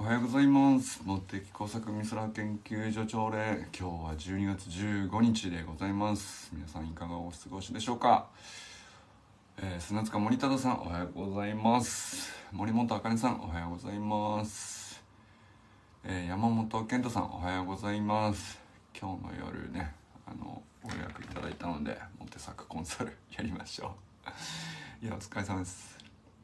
はようございます。茂木工作美空研究所朝礼、今日は12月15日でございます。皆さんいかがお過ごしでしょうか。砂塚森忠さんおはようございます。森本あかねさんおはようございます。山本健太さんおはようございます。今日の夜ねご予約いただいたのでモテ作コンサルやりましょう。いやお疲れ様です。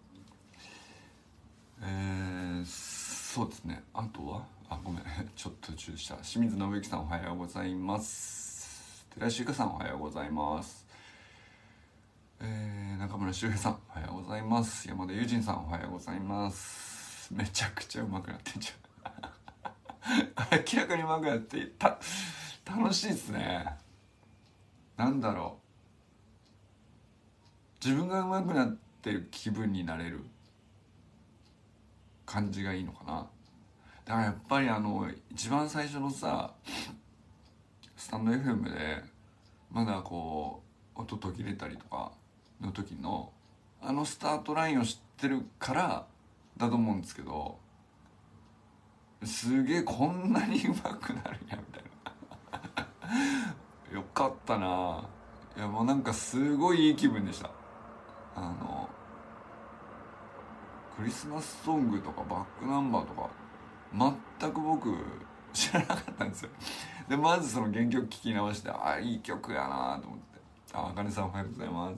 そうですね。あとはごめんちょっと中止した。清水信之さんおはようございます。寺石ゆかさんおはようございます。中村修平さんおはようございます。山田友人さんおはようございます。めちゃくちゃ上手くなってんじゃん明らかに上手くなって楽しいっすね。なんだろう、自分が上手くなってる気分になれる感じがいいのかな。だからやっぱり一番最初のさスタンド FM でまだこう音途切れたりとかの時のスタートラインを知ってるからだと思うんですけど、すげえこんなに上手くなるんやみたいなよかったな。いやもうなんかすごいいい気分でした。クリスマスソングとかバックナンバーとか全く僕知らなかったんですよ。でまずその原曲聴き直していい曲やなと思って、あかねさんおはようございます。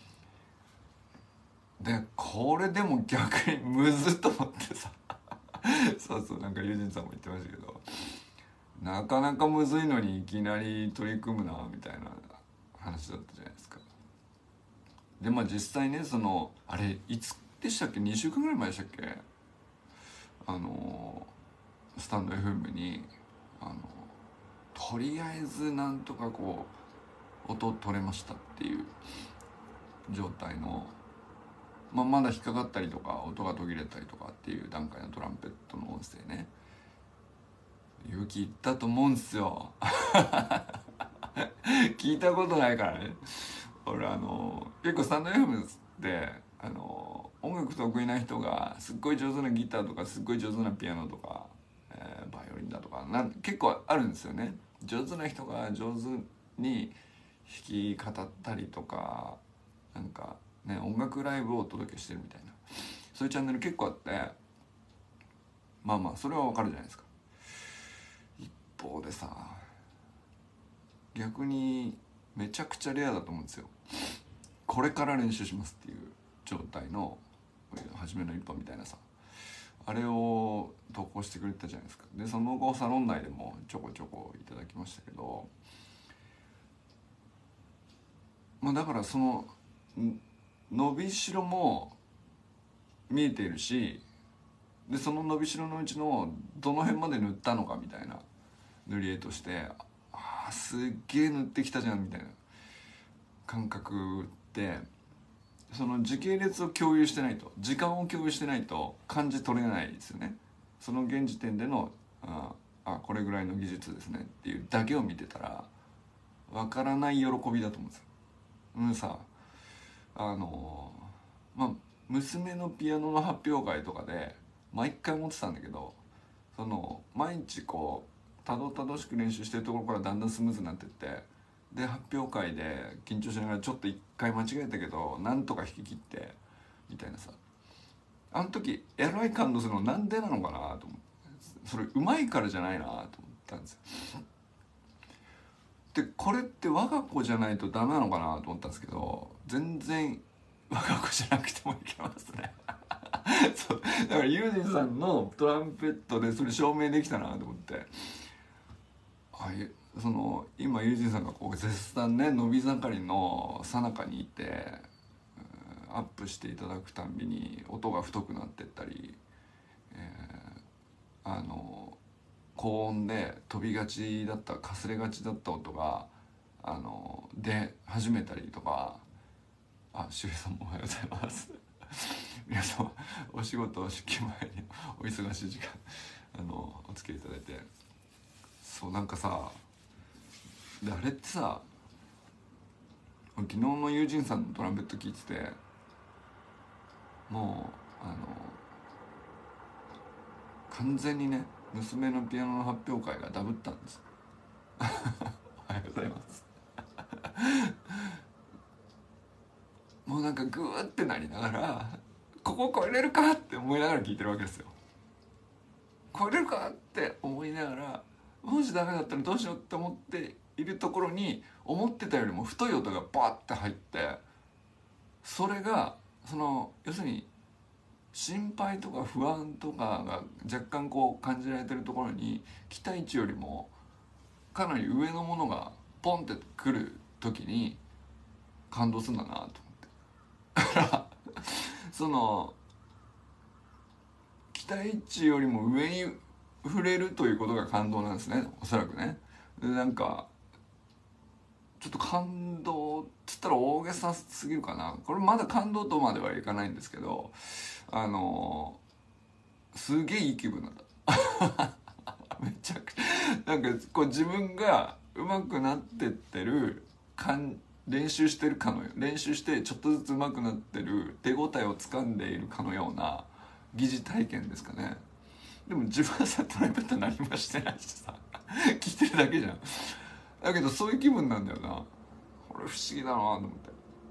でこれでも逆にむずっと思ってさそうなんか友人さんも言ってましたけど、なかなかむずいのにいきなり取り組むなみたいな話だったじゃないですか。で実際ねあれいつでしたっけ、2週間ぐらい前でしたっけ、スタンド FM にとりあえずなんとかこう音取れましたっていう状態の、まだ引っかかったりとか音が途切れたりとかっていう段階のトランペットの音声ね、勇気いったと思うんですよ聞いたことないからね俺結構スタンド FM って音楽得意な人がすっごい上手なギターとかすっごい上手なピアノとか、バイオリンだとか結構あるんですよね。上手な人が上手に弾き語ったりとかなんかね音楽ライブをお届けしてるみたいな、そういうチャンネル結構あって、それはわかるじゃないですか。一方でさ逆にめちゃくちゃレアだと思うんですよ。これから練習しますっていう状態の初めの一歩みたいなさ、あれを投稿してくれたじゃないですか。でその後サロン内でもちょこちょこいただきましたけど、だからその伸びしろも見えているし、でその伸びしろのうちのどの辺まで塗ったのかみたいな塗り絵として、すっげえ塗ってきたじゃんみたいな感覚ってその時系列を共有してないと、時間を共有してないと感じ取れないですよね。その現時点でのこれぐらいの技術ですねっていうだけを見てたらわからない喜びだと思うんですよ。さ娘のピアノの発表会とかで毎回思ってたんだけど、毎日こうたどたどしく練習してるところからだんだんスムーズになってって、で発表会で緊張しながらちょっと一回間違えたけどなんとか弾き切ってみたいなさ、あの時えらい感動するのなんでなのかなと思って、それうまいからじゃないなと思ったんですよ。でこれって我が子じゃないとダメなのかなと思ったんですけど、全然我が子じゃなくてもいけますねそうだからユージンさんのトランペットでそれ証明できたなと思って、今ユージンさんがこう絶賛ね伸び盛りの最中にいてアップしていただくたんびに音が太くなってったり、高音で飛びがちだったかすれがちだった音が出始めたりとか、しゅうさんもおはようございます皆様お仕事出勤前にお忙しい時間お付き合いいただいて、そうなんかさであれってさ昨日の友人さんのトランペット聞いてて、もう完全にね娘のピアノの発表会がダブったんです。おはようございます。もうなんかグーってなりながらここ超えれるかって思いながら聞いてるわけですよ。超えれるかって思いながら、もしダメだったらどうしようって思っているところに思ってたよりも太い音がバーって入って、それがその要するに心配とか不安とかが若干こう感じられてるところに期待値よりもかなり上のものがポンってくる時に感動するんだなと思って。だからその期待値よりも上に触れるということが感動なんですね、おそらくね。でなんかちょっと感動っつったら大げさすぎるかな。これまだ感動とまではいかないんですけど、すげえいい気分なんだ。めちゃくちゃなんかこう自分が上手くなってってる練習してるかのよう、練習してちょっとずつ上手くなってる手応えをつかんでいるかのような疑似体験ですかね。でも自分はさトランペット何もしてないしさ聞いてるだけじゃん。だけどそういう気分なんだよな。これ不思議だなと思って。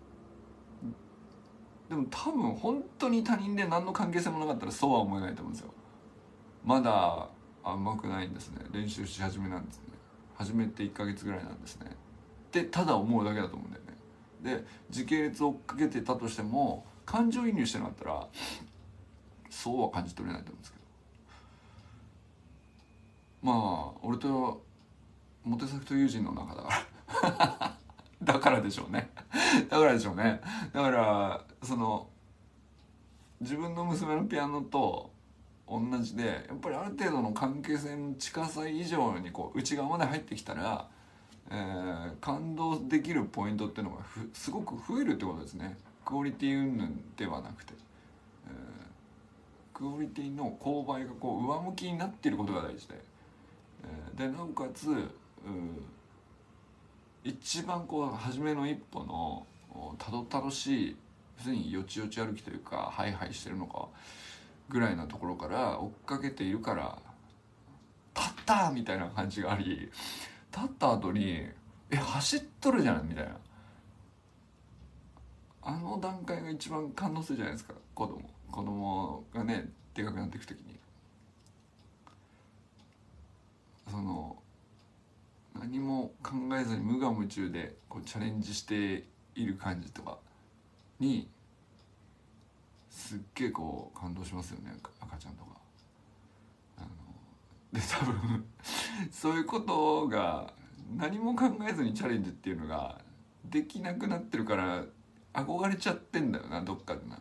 でも多分本当に他人で何の関係性もなかったらそうは思えないと思うんですよ。まだ上手くないんですね、練習し始めなんですね、始めて1ヶ月ぐらいなんですねってただ思うだけだと思うんだよね。で時系列を追っかけてたとしても感情移入してなかったらそうは感じ取れないと思うんですけど、まあ俺とモテ作と友人の中だからだからでしょうねだからでしょうね。だからその自分の娘のピアノと同じで、やっぱりある程度の関係性の近さ以上にこう内側まで入ってきたら、感動できるポイントっていうのがすごく増えるってことですね。クオリティ云々ではなくて、クオリティの勾配がこう上向きになっていることが大事で、でなおかつ一番こう初めの一歩のたどたどしい、要するによちよち歩きというかハイハイしてるのかぐらいなところから追っかけているから立ったみたいな感じがあり、立った後に走っとるじゃんみたいな、あの段階が一番感動するじゃないですか。子供がねでかくなっていく時にその何も考えずに無我夢中でこうチャレンジしている感じとかにすっげえこう感動しますよね、赤ちゃんとか。で多分そういうことが何も考えずにチャレンジっていうのができなくなってるから憧れちゃってんだよな、どっかでな。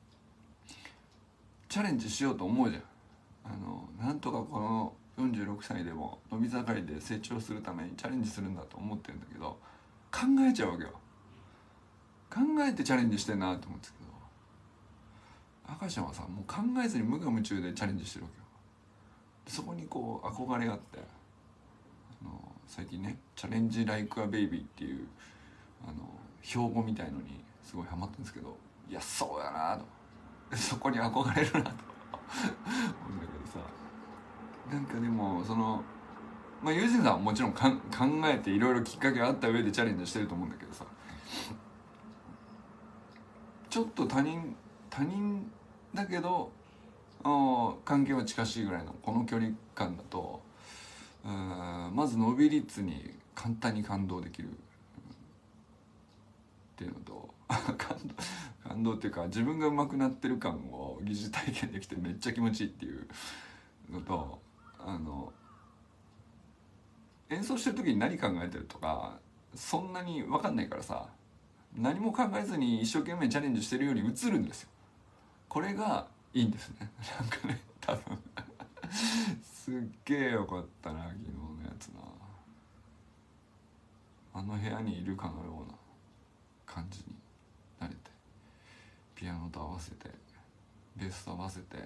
チャレンジしようと思うじゃん。なんとかこの46歳でも伸び盛りで成長するためにチャレンジするんだと思ってるんだけど、考えちゃうわけよ。考えてチャレンジしてんなと思うんですけど、赤ちゃんはさもう考えずに無我夢中でチャレンジしてるわけよ。そこにこう憧れがあって、最近ねチャレンジライクアベイビーっていう標語みたいのにすごいハマってるんですけど、いやそうやなと、そこに憧れるなと思うんだけどさ、なんかでもそのまあユージンさんはもちろん考えていろいろきっかけがあった上でチャレンジしてると思うんだけどさ、ちょっと他人だけど関係は近しいぐらいのこの距離感だと、まず伸び率に簡単に感動できるっていうのと感動っていうか自分が上手くなってる感を疑似体験できてめっちゃ気持ちいいっていうのと、演奏してる時に何考えてるとかそんなに分かんないからさ、何も考えずに一生懸命チャレンジしてるように映るんですよ。これがいいんですね。なんかね多分すっげえよかったな昨日のやつな。あの部屋にいるかのような感じになれて、ピアノと合わせてベースと合わせて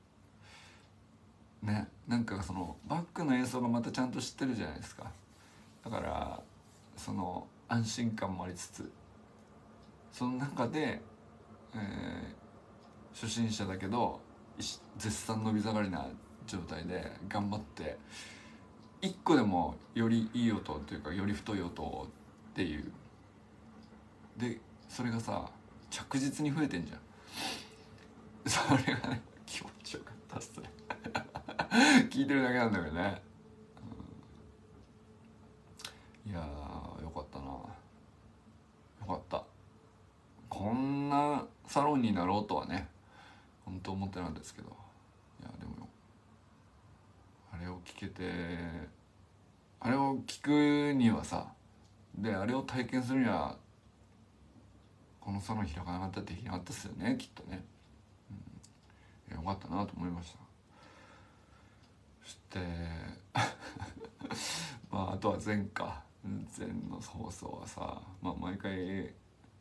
ね、なんかそのバックの演奏がまたちゃんと知ってるじゃないですか。だからその安心感もありつつ、その中で、初心者だけど絶賛伸び盛りな状態で頑張って一個でもよりいい音というかより太い音っていうでそれがさ着実に増えてんじゃん。それがね気持ちよかったっすね聞いてるだけなんだけどね、いやーよかったな、よかった。こんなサロンになろうとはね本当思ってなかったですけど、いやでもあれを聞けて、あれを聞くにはさ、であれを体験するにはこのサロン開かなかったってできなかったっすよねきっとね、よかったなと思いました。そしてまああとは前の放送はさ、まあ毎回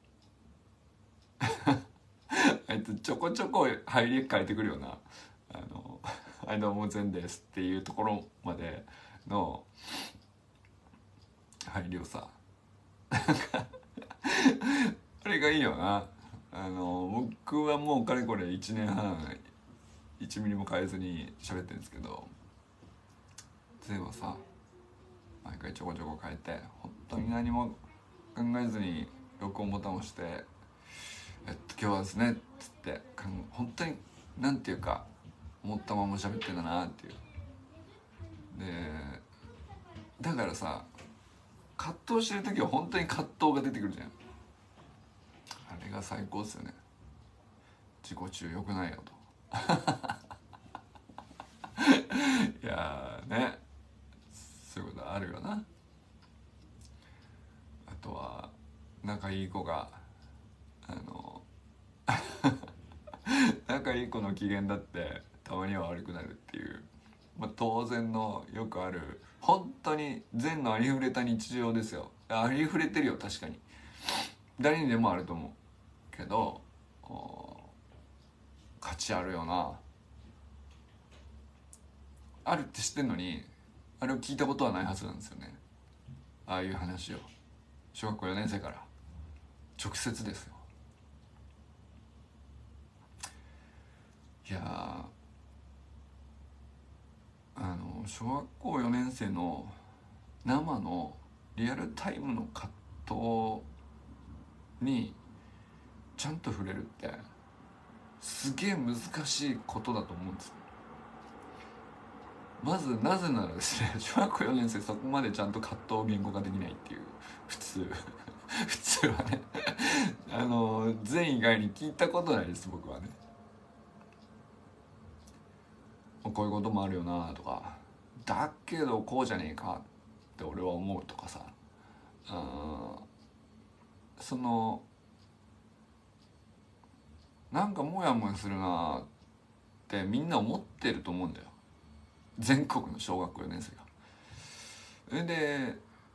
あいつちょこちょこ入り変えてくるようなはいどうも前ですっていうところまでの配慮さあれがいいよな。僕はもうかれこれ1年半1ミリも変えずに喋ってるんですけど、前はさ毎回ちょこちょこ変えて本当に何も考えずに録音ボタンを押して今日はですねっつって本当になんていうか思ったまま喋ってんだなっていう。でだからさ葛藤してる時は本当に葛藤が出てくるじゃん。あれが最高ですよね。自己中良くないよといやーね、そういうことあるよな。あとは仲いい子が仲いい子の機嫌だってたまには悪くなるっていう、まあ、当然のよくある本当に善のありふれた日常ですよ。ありふれてるよ確かに、誰にでもあると思うけど価値あるよな。あるって知ってんのにあれを聞いたことはないはずなんですよね。ああいう話を小学校4年生から直接ですよ。いや小学校4年生の生のリアルタイムの葛藤にちゃんと触れるってすげえ難しいことだと思うんです。まずなぜならですね、小学校4年生そこまでちゃんと葛藤を言語化できないっていう、普通普通はね善以外に聞いたことないです僕はね。こういうこともあるよなとか、だけどこうじゃねえかって俺は思うとかさ、そのなんかモヤモヤするなってみんな思ってると思うんだよ、全国の小学校4年生が。それで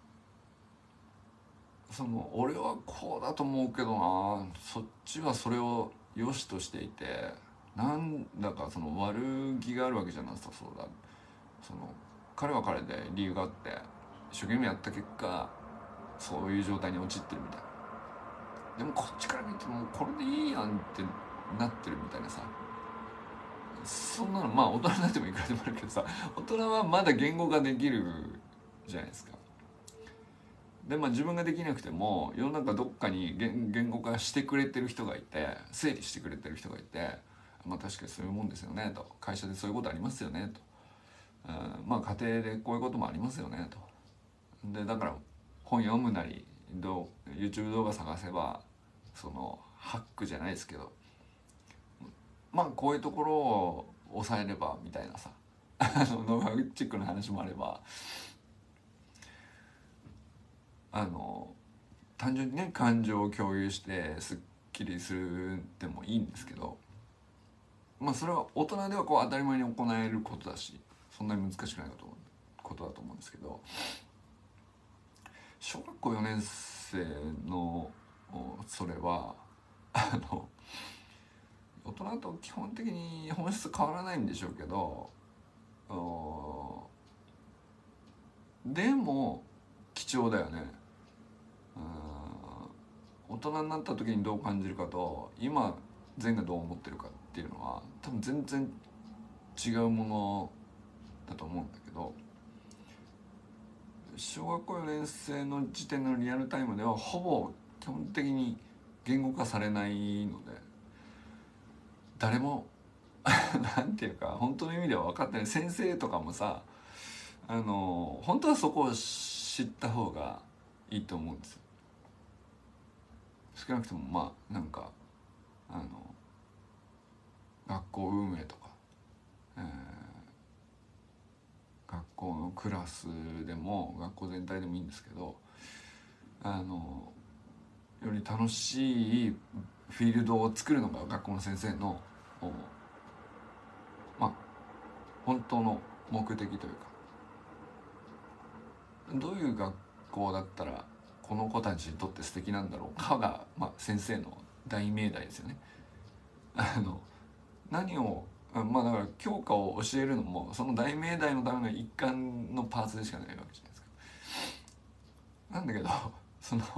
俺はこうだと思うけどな、そっちはそれを良しとしていて、なんだか悪気があるわけじゃなさそうだ。彼は彼で理由があって一生懸命やった結果そういう状態に陥ってるみたいな。でもこっちから見てもこれでいいやんってなってるみたいなさ、そんなのまあ大人になってもいくらでもあるけどさ、大人はまだ言語ができるじゃないですか。でまあ自分ができなくても世の中どっかに言語化してくれてる人がいて、整理してくれてる人がいて、まあ確かにそういうもんですよねと、会社でそういうことありますよねと、まあ家庭でこういうこともありますよねと。でだから本読むなりYouTube 動画探せばハックじゃないですけど、まあこういうところを抑えればみたいなさノウハウチックな話もあれば、単純にね感情を共有してすっきりするでもいいんですけど、まあそれは大人ではこう当たり前に行えることだし、そんなに難しくないことだと思うんですけど、小学校4年生のそれは大人と基本的に本質変わらないんでしょうけど、でも貴重だよね。大人になった時にどう感じるかと今善がどう思ってるかっていうのは多分全然違うものだと思うんだけど、小学校4年生の時点のリアルタイムではほぼ基本的に言語化されないので、誰もなんていうか本当の意味では分かってない。先生とかもさ、本当はそこを知った方がいいと思うんですよ。少なくともまあなんか学校運営とか、学校のクラスでも学校全体でもいいんですけど、より楽しいフィールドを作るのが学校の先生のまあ本当の目的というか、どういう学校だったらこの子たちにとって素敵なんだろうかが、まあ、先生の大命題ですよね。何をまあだから教科を教えるのもその大命題のための一環のパーツでしかないわけじゃないですか。なんだけどその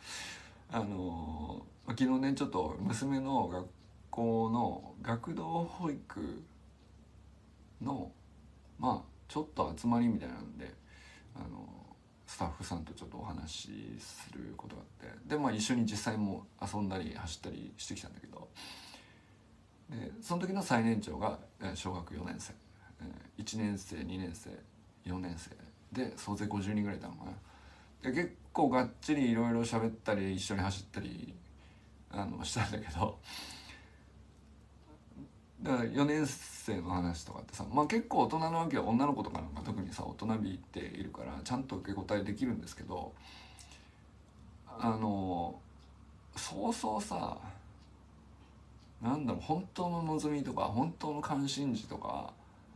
昨日ねちょっと娘の学校の学童保育のまあちょっと集まりみたいなんでスタッフさんとちょっとお話しすることがあって、でまあ一緒に実際も遊んだり走ったりしてきたんだけど、でその時の最年長が小学4年生、1年生2年生4年生で総勢50人ぐらいいたのかな。で結構がっちりいろいろ喋ったり一緒に走ったりしたんだけど、だから4年生の話とかってさ、まあ結構大人のわけは女の子とかなんか特にさ大人びっているからちゃんと受け答えできるんですけど、そうそうさ、なんだろう、本当の望みとか本当の関心事とか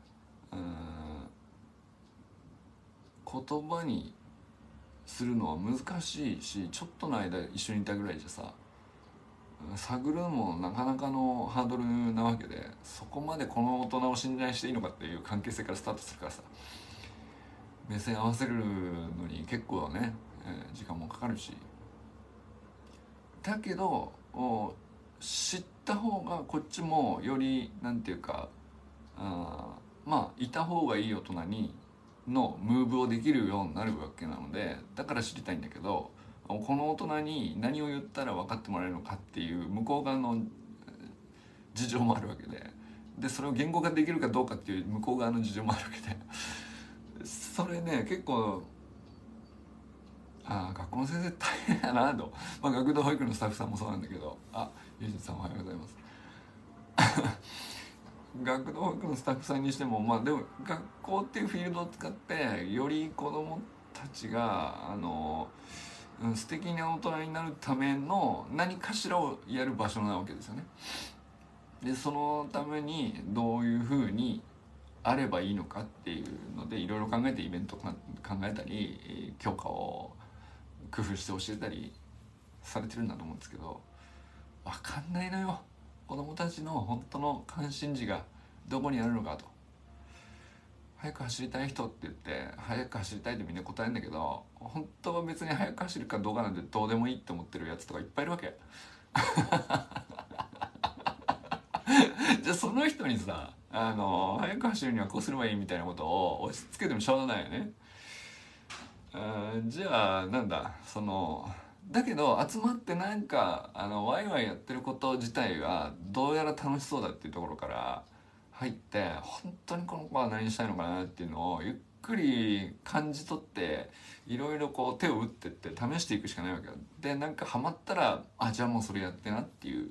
言葉にするのは難しいし、ちょっとの間一緒にいたぐらいじゃさ探るのもなかなかのハードルなわけで、そこまでこの大人を信頼していいのかっていう関係性からスタートするからさ、目線合わせるのに結構ね、時間もかかるし、だけど知った方がこっちもよりなんていうか、まあいた方がいい大人にのムーブをできるようになるわけなので、だから知りたいんだけど、この大人に何を言ったら分かってもらえるのかっていう向こう側の事情もあるわけで、それを言語化できるかどうかっていう向こう側の事情もあるわけで、それね結構学校の先生大変やなと、まあ、学童保育のスタッフさんもそうなんだけど、ゆうじさんおはようございます。学童保育のスタッフさんにしても、まあでも学校っていうフィールドを使ってより子どもたちが素敵な大人になるための何かしらをやる場所なわけですよね。でそのためにどういうふうにあればいいのかっていうのでいろいろ考えてイベント考えたり教科を工夫して教えたりされてるんだと思うんですけど、分かんないのよ、子供たちの本当の関心事がどこにあるのかと。早く走りたい人って言って早く走りたいってみんな答えるんだけど、本当は別に早く走るかどうかなんてどうでもいいって思ってるやつとかいっぱいいるわけじゃあその人にさ早く走るにはこうすればいいみたいなことを押し付けてもしょうがないよね。じゃあなんだだけど集まってなんかワイワイやってること自体がどうやら楽しそうだっていうところから入って、本当にこの子は何したいのかなっていうのをゆっくり感じ取っていろいろこう手を打ってって試していくしかないわけよ。でなんかハマったらじゃあもうそれやってなっていう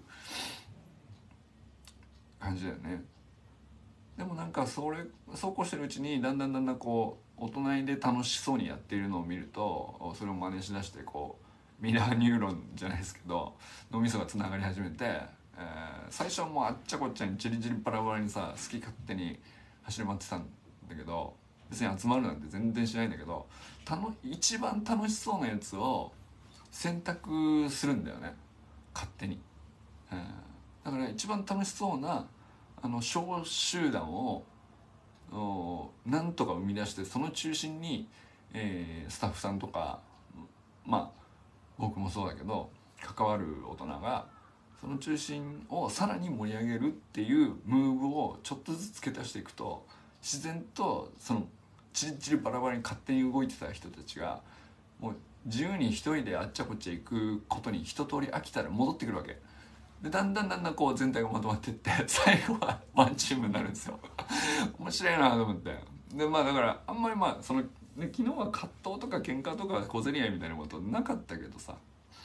感じだよね。でもなんかそうこうしてるうちにだんだんこう大人で楽しそうにやっているのを見ると、それを真似しだしてこうミラーニューロンじゃないですけど脳みそがつながり始めて、最初はもうあっちゃこっちゃにチリチリパラパラにさ好き勝手に走り回ってたんだけど、別に集まるなんて全然しないんだけど、一番楽しそうなやつを選択するんだよね、勝手に。だから一番楽しそうな小集団をなんとか生み出して、その中心に、スタッフさんとかまあ僕もそうだけど関わる大人がその中心をさらに盛り上げるっていうムーブをちょっとずつ付け足していくと自然とそのチリチリバラバラに勝手に動いてた人たちがもう自由に一人であっちゃこっちゃ行くことに一通り飽きたら戻ってくるわけで、だんだんこう全体がまとまっていって最後はワンチームになるんですよ面白いなと思って。でまあだからあんまりまあその、ね、昨日は葛藤とか喧嘩とか小競り合いみたいなことなかったけどさ、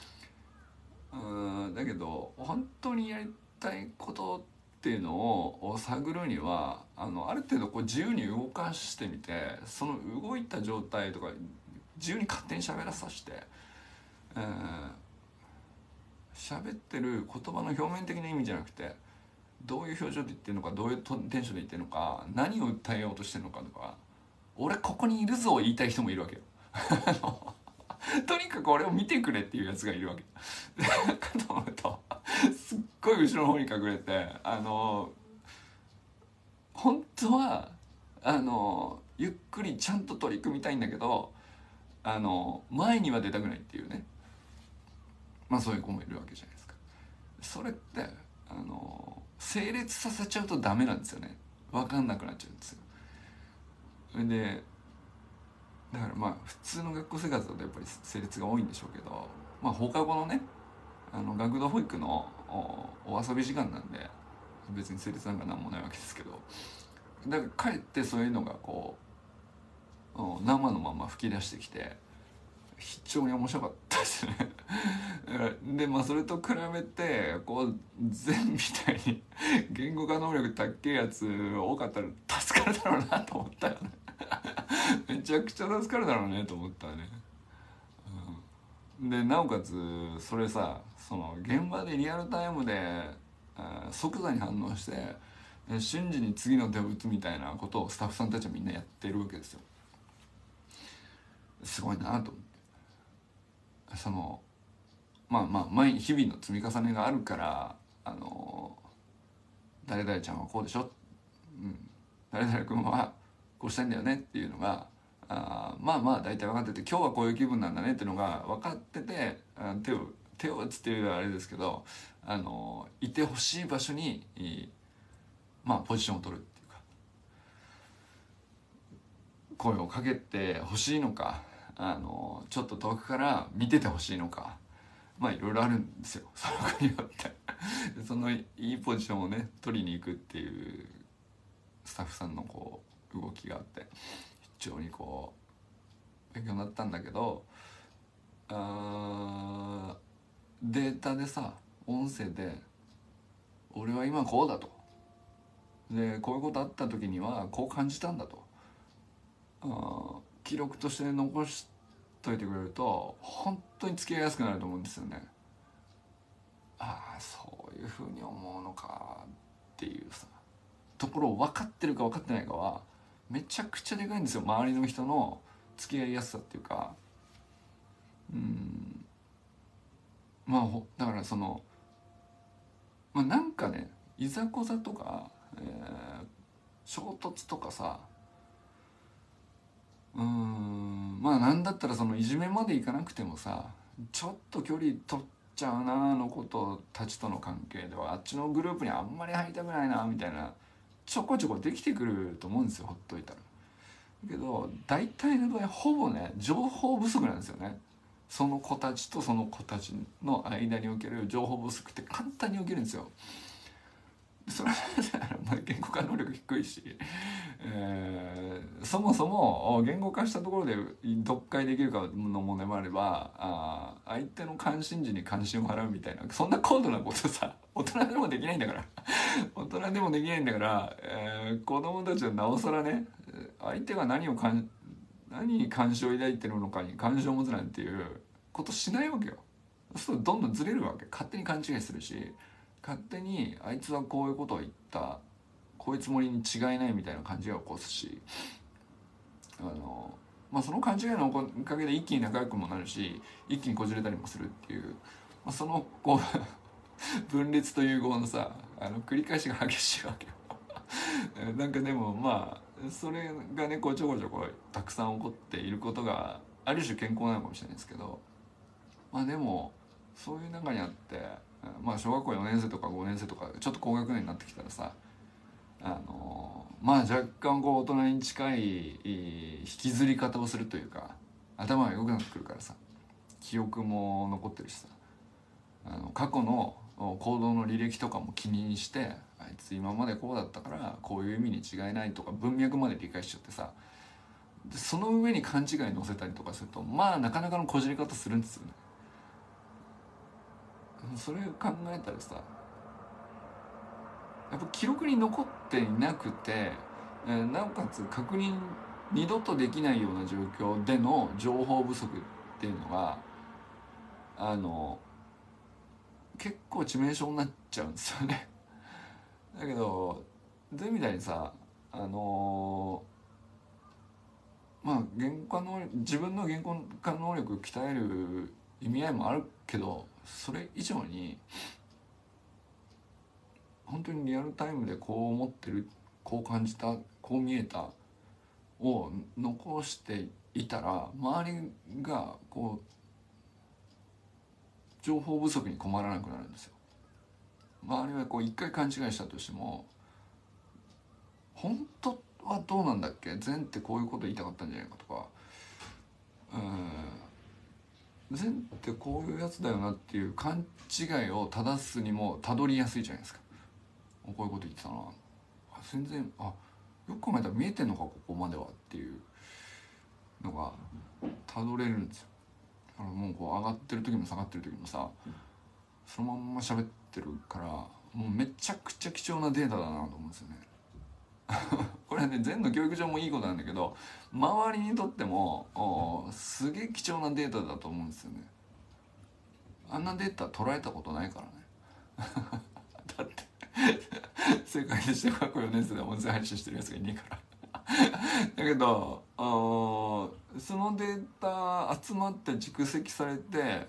だけど本当にやりたいことっていうのを探るにはある程度こう自由に動かしてみて、その動いた状態とか自由に勝手に喋らさせて、喋ってる言葉の表面的な意味じゃなくて、どういう表情で言ってるのか、どういうテンションで言ってるのか、何を訴えようとしてるのかとか、俺ここにいるぞを言いたい人もいるわけよとにかく俺を見てくれっていうやつがいるわけかと思うとすっごい後ろの方に隠れて本当はゆっくりちゃんと取り組みたいんだけど前には出たくないっていうね、まあそういう子もいるわけじゃないですか。それって整列させちゃうとダメなんですよね。分かんなくなっちゃうんですよ。でだからまあ普通の学校生活だとやっぱり整列が多いんでしょうけど、まあ放課後のね学童保育のお遊び時間なんで別に整列なんかなんもないわけですけど、だからかえってそういうのがこう生のまま吹き出してきて非常に面白かったですねでまあそれと比べてこう善みたいに言語化能力高いやつ多かったら助かるだろうなと思ったよねめちゃくちゃ助かるだろうねと思ったね、でなおかつそれさ、その現場でリアルタイムで即座に反応して瞬時に次の手を打つみたいなことをスタッフさんたちはみんなやってるわけですよ。すごいなと思って、そのまあ日々の積み重ねがあるから誰々ちゃんはこうでしょ、誰々君はこうしたいんだよねっていうのがまあ大体分かってて、今日はこういう気分なんだねっていうのが分かってて、手を打つっていうのはあれですけどいてほしい場所にまあポジションを取るっていうか、声をかけてほしいのかちょっと遠くから見ててほしいのか、まあいろいろあるんですよその子によってそのいいポジションをね取りに行くっていうスタッフさんのこう動きがあって非常にこう勉強になったんだけど、データでさ、音声で俺は今こうだと、でこういうことあった時にはこう感じたんだと記録として残しといてくれると本当に付き合いやすくなると思うんですよね。ああそういうふうに思うのかっていうさところを分かってるか分かってないかはめちゃくちゃでかいんですよ、周りの人の付き合いやすさっていうか。まあだからそのなんかね、いざこざとか、衝突とかさ、まあなんだったらそのいじめまでいかなくてもさ、ちょっと距離取っちゃうなあの子たちとの関係ではあっちのグループにあんまり入りたくないなみたいなちょこちょこできてくると思うんですよ、ほっといたら。だけど大体の場合ほぼね情報不足なんですよね。その子たちとその子たちの間における情報不足って簡単に起きるんですよ。それは言語化能力低いし、そもそも言語化したところで読解できるかの問題もあれば相手の関心事に関心を払うみたいなそんな高度なことさ大人でもできないんだから大人でもできないんだから、子供たちはなおさらね相手が何に関心を抱いてるのかに関心を持つなんていうことしないわけよ。そうするとどんどんずれるわけ、勝手に勘違いするし勝手にあいつはこういうことを言ったこういうつもりに違いないみたいな感じが起こすしその勘違いのおかげで一気に仲良くもなるし一気にこじれたりもするっていう、そのこう分裂と融合のさ繰り返しが激しいわけよなんかでもそれがねこうちょこちょこたくさん起こっていることがある種健康なのかもしれないですけど、でもそういう中にあって小学校4年生とか5年生とかちょっと高学年になってきたらさまあ若干こう大人に近い引きずり方をするというか、頭が良くなってくるからさ、記憶も残ってるしさ、過去の行動の履歴とかも気にして、あいつ今までこうだったからこういう意味に違いないとか文脈まで理解しちゃってさ、でその上に勘違い乗せたりとかすると、まあなかなかのこじり方するんですよね。それ考えたらさ、やっぱ記録に残っていなくて、なおかつ確認二度とできないような状況での情報不足っていうのが結構致命傷になっちゃうんですよね。だけどゼみたいにさ、まあ自分の言語化能力を鍛える意味合いもあるけど、それ以上に本当にリアルタイムでこう思ってる、こう感じた、こう見えたを残していたら、周りがこう情報不足に困らなくなるんですよ。周りはこう一回勘違いしたとしても、本当はどうなんだっけ、善ってこういうこと言いたかったんじゃないかとか、善ってこういうやつだよなっていう勘違いを正すにもたどりやすいじゃないですか。こういうこと言ってたな、全然よく考えたら見えてんのかここまではっていうのがたどれるんですよ。だからもうこう上がってる時も下がってる時もさ、そのまんま喋ってるから、もうめちゃくちゃ貴重なデータだなと思うんですよね。これね、禅の教育上もいいことなんだけど、周りにとってもすげえ貴重なデータだと思うんですよね。あんなデータ捉えたことないからね。だって世界でして過去4年生で音声配信してるやつがいねえからだけどそのデータ集まって蓄積されて、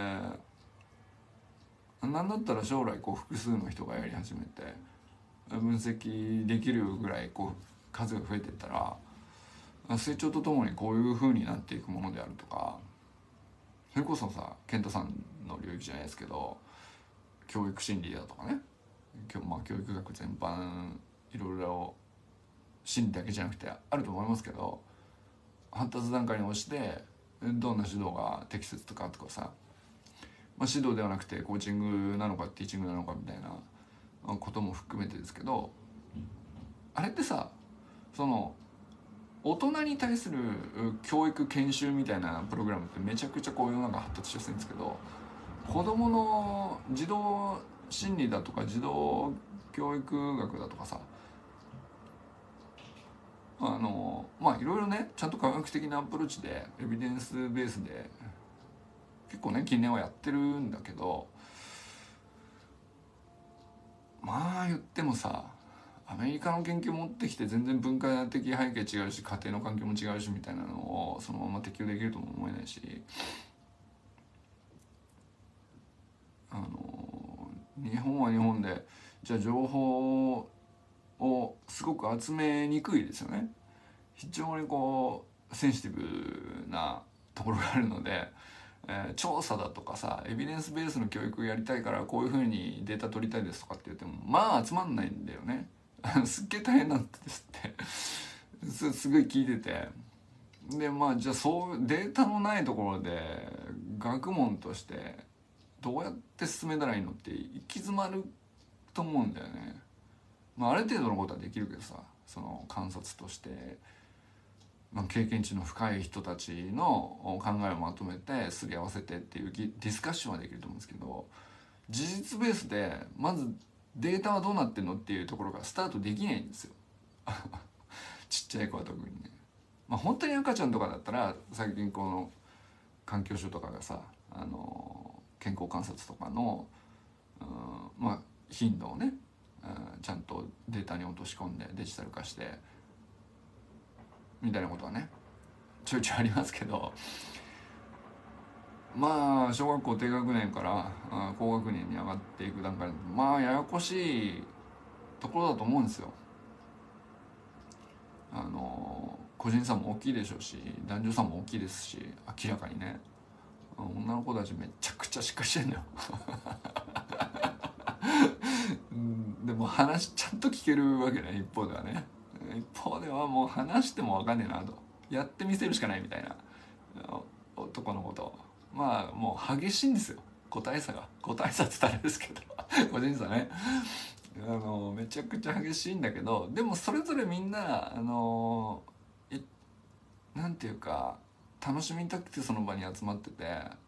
なんだったら将来こう複数の人がやり始めて分析できるぐらいこう数が増えていったら、成長とともにこういう風になっていくものであるとか、それこそさ健太さんの領域じゃないですけど、教育心理だとかね、まあ、教育学全般いろいろ心理だけじゃなくてあると思いますけど、発達段階に応じてどんな指導が適切とかとかさ、まあ、指導ではなくてコーチングなのかティーチングなのかみたいなことも含めてですけど、あれってさ、その大人に対する教育研修みたいなプログラムってめちゃくちゃこう世の中発達しやすいんですけど、子どもの児童心理だとか児童教育学だとかさ、まあいろいろね、ちゃんと科学的なアプローチでエビデンスベースで結構ね近年はやってるんだけど、まあ言ってもさ、アメリカの研究持ってきて全然文化的背景違うし家庭の環境も違うしみたいなのをそのまま適用できるとも思えないし、日本は日本でじゃあ情報をすごく集めにくいですよね。非常にこうセンシティブなところがあるので、調査だとかさエビデンスベースの教育をやりたいからこういうふうにデータ取りたいですとかって言ってもまあ集まんないんだよね。すっげえ大変なんですってすごい聞いてて、でまあじゃあそうデータのないところで学問としてどうやって進めたらいいのって行き詰まると思うんだよね。まあ、ある程度のことはできるけどさ、その観察として、まあ、経験値の深い人たちの考えをまとめてすり合わせてっていうディスカッションはできると思うんですけど、事実ベースでまずデータはどうなってんのっていうところからスタートできないんですよちっちゃい子は特にね。まあ本当に赤ちゃんとかだったら最近この環境省とかがさ、健康観察とかの、まあ頻度をね、ちゃんとデータに落とし込んでデジタル化してみたいなことはねちょいちょいありますけど、まあ小学校低学年から高学年に上がっていく段階でまあややこしいところだと思うんですよ。個人差も大きいでしょうし男女差も大きいですし、明らかにね女の子たちめちゃくちゃしっかりしてんだよでも話ちゃんと聞けるわけね、一方ではね。 一方ではもう話しても分かんねえなと、やってみせるしかないみたいな男のこと、まあもう激しいんですよ、個体差って言ったらあれですけど個人差ね、めちゃくちゃ激しいんだけど、でもそれぞれみんななんていうか楽しみたくてその場に集まってて、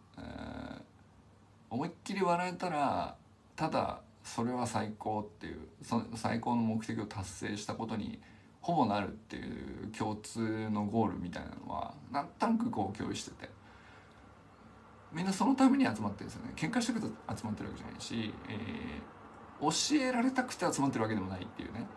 思いっきり笑えたらただそれは最高っていう、その最高の目的を達成したことにほぼなるっていう共通のゴールみたいなのはなんとなくこう共有してて、みんなそのために集まってるんですよね。喧嘩したくて集まってるわけじゃないし、教えられたくて集まってるわけでもないっていうね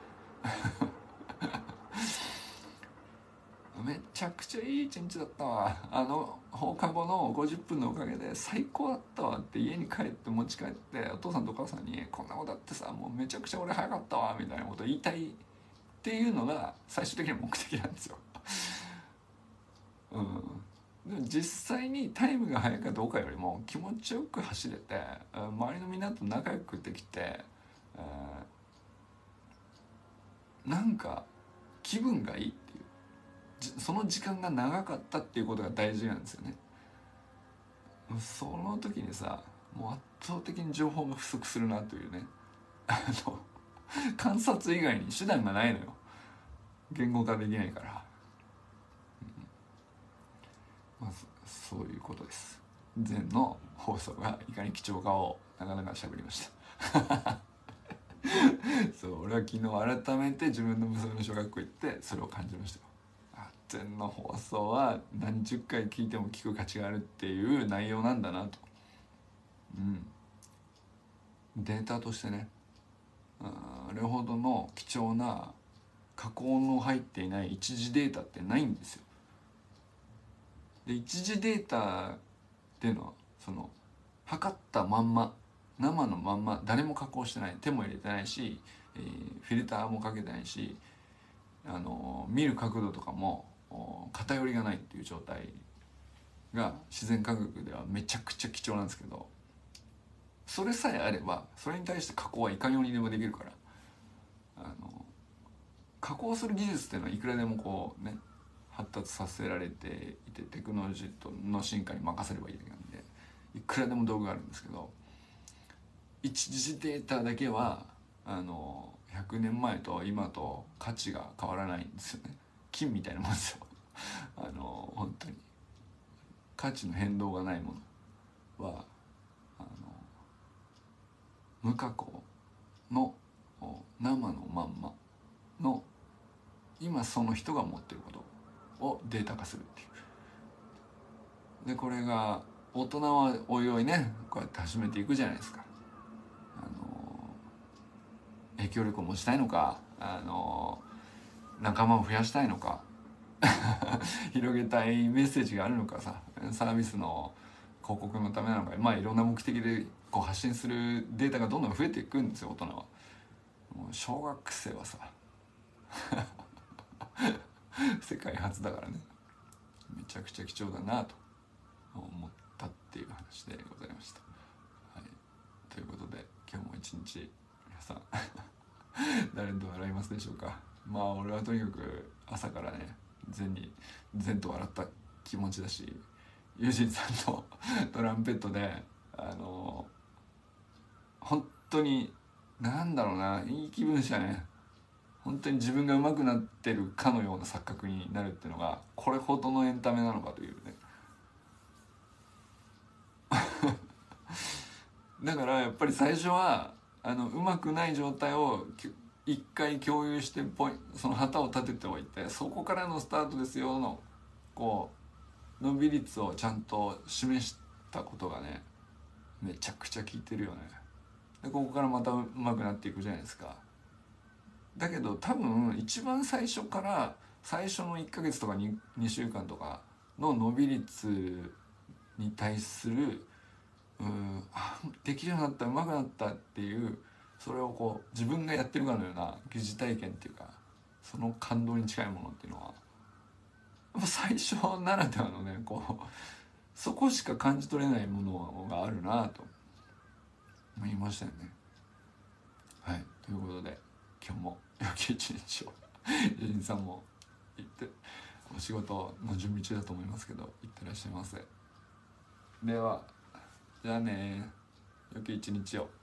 めちゃくちゃいい一日だったわ。放課後の50分のおかげで最高だったわって家に帰って持ち帰ってお父さんとお母さんにこんなことあってさ、もうめちゃくちゃ俺早かったわみたいなこと言いたいっていうのが最終的には目的なんですようん、でも実際にタイムが速いかどうかよりも気持ちよく走れて周りのみんなと仲良くできて、なんか気分がいいっていう、その時間が長かったっていうことが大事なんですよね。その時にさ、もう圧倒的に情報が不足するなというね観察以外に手段がないのよ、言語化できないから、まあ、そういうことです。前の放送がいかに貴重かをなかなか喋りましたそう俺は昨日改めて自分の娘の小学校行ってそれを感じましたよ。前の放送は何十回聞いても聞く価値があるっていう内容なんだなと、データとしてね、あれほどの貴重な加工の入っていない一次データってないんですよ。で一次データっていうのはその測ったまんま生のまんま、誰も加工してない、手も入れてないし、フィルターもかけてないし、見る角度とかも偏りがないっていう状態が自然科学ではめちゃくちゃ貴重なんですけど、それさえあればそれに対して加工はいかようにでもできるから、加工する技術っていうのはいくらでもこうね発達させられていて、テクノロジーの進化に任せればいいだけなんでいくらでも道具があるんですけど、一時データだけは100年前と今と価値が変わらないんですよね。金みたいなもんですよ本当に価値の変動がないものは無加工の生のまんまの今その人が持ってることをデータ化するっていう。でこれが大人はおいおいねこうやって始めていくじゃないですか。影響力を持ちたいのか、仲間を増やしたいのか広げたいメッセージがあるのかさ、サービスの広告のためなのか、まあいろんな目的でこう発信するデータがどんどん増えていくんですよ大人は。もう小学生はさ世界初だからね、めちゃくちゃ貴重だなと思ったっていう話でございました。はい、ということで今日も一日皆さん誰と笑いますでしょうか。まあ俺はとにかく朝からね善と笑った気持ちだし、ユジンさんのトランペットで本当になんだろうな、いい気分でしたね。本当に自分が上手くなってるかのような錯覚になるっていうのがこれほどのエンタメなのかというねだからやっぱり最初は上手くない状態を一回共有してその旗を立てておいて、そこからのスタートですよのこう伸び率をちゃんと示したことがねめちゃくちゃ効いてるよね。でここからまた上手くなっていくじゃないですか。だけど多分一番最初から最初の1ヶ月とか 2週間とかの伸び率に対するできるようになった上手くなったっていう、それをこう自分がやってるかのような疑似体験っていうか、その感動に近いものっていうのはやっぱ最初ならではのねこうそこしか感じ取れないものがあるなと思いましたよね。はい、ということで今日も良き一日をジェニーさんも行ってお仕事の準備中だと思いますけど、行ってらっしゃいませ。ではじゃあね、良き一日を。